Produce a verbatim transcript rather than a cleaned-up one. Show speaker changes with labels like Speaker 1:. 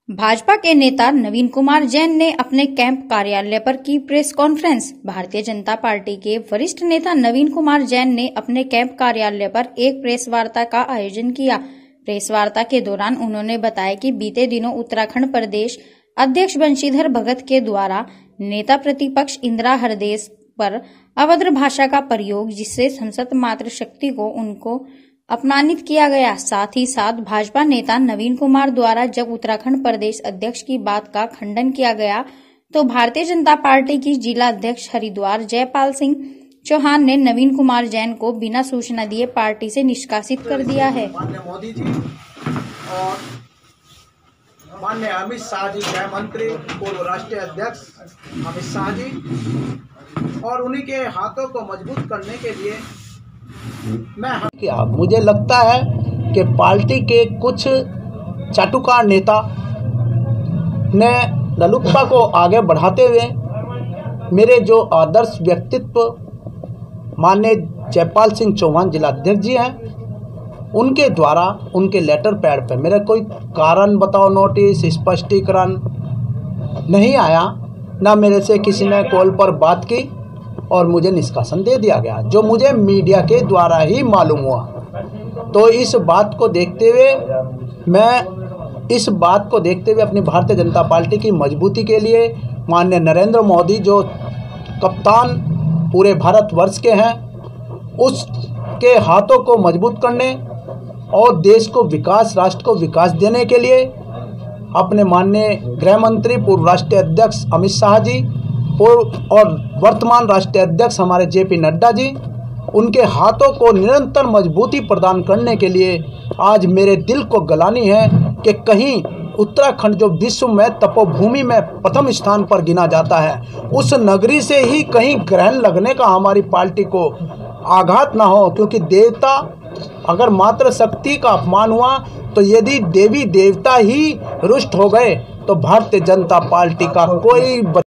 Speaker 1: भाजपा के नेता नवीन कुमार जैन ने अपने कैंप कार्यालय पर की press conference. Bharatiya Janata party के वरिष्ठ नेता नवीन कुमार जैन ने अपने कैंप कार्यालय पर एक प्रेस वार्ता का आयोजन किया। प्रेस वार्ता के दौरान उन्होंने बताया कि बीते दिनों उत्तराखंड प्रदेश अध्यक्ष बंशीधर भगत के द्वारा नेता प्रतिपक्ष इंदिरा हृदयेश पर अभद्र भाषा का प्रयोग, जिससे संसद मात्र शक्ति को उनको अपमानित किया गया। साथ ही साथ भाजपा नेता नवीन कुमार द्वारा जब उत्तराखंड प्रदेश अध्यक्ष की बात का खंडन किया गया तो भारतीय जनता पार्टी की जिला अध्यक्ष हरिद्वार जयपाल सिंह चौहान ने नवीन कुमार जैन को बिना सूचना दिए पार्टी से निष्कासित कर दिया है।
Speaker 2: माननीय मोदी जी और माननीय अमित शाह जी, गृह मंत्री, पूर्व राष्ट्रीय अध्यक्ष अमित शाह जी, और उन्हीं के हाथों को मजबूत करने के लिए मैं
Speaker 3: क्या मुझे लगता है कि पार्टी के कुछ चाटुकार नेता ने ललुकता को आगे बढ़ाते हुए मेरे जो आदर्श व्यक्तित्व माननीय जयपाल सिंह चौहान जिला अध्यक्ष जी हैं, उनके द्वारा उनके लेटर पैड पर मेरा कोई कारण बताओ नोटिस स्पष्टीकरण नहीं आया, ना मेरे से किसी ने कॉल पर बात की और मुझे निष्कासन दे दिया गया, जो मुझे मीडिया के द्वारा ही मालूम हुआ। तो इस बात को देखते हुए मैं इस बात को देखते हुए अपनी भारतीय जनता पार्टी की मजबूती के लिए माननीय नरेंद्र मोदी जो कप्तान पूरे भारतवर्ष के हैं, उसके हाथों को मजबूत करने और देश को विकास, राष्ट्र को विकास देने के लिए अपने माननीय गृह मंत्री, पूर्व राष्ट्रीय अध्यक्ष अमित शाह जी और वर्तमान राष्ट्रीय अध्यक्ष हमारे जे पी नड्डा जी, उनके हाथों को निरंतर मजबूती प्रदान करने के लिए आज मेरे दिल को गलानी है कि कहीं उत्तराखंड जो विश्व में तपोभूमि में प्रथम स्थान पर गिना जाता है, उस नगरी से ही कहीं ग्रहण लगने का हमारी पार्टी को आघात ना हो। क्योंकि देवता अगर मात्र शक्ति का अपमान हुआ तो यदि देवी देवता ही रुष्ट हो गए तो भारतीय जनता पार्टी का कोई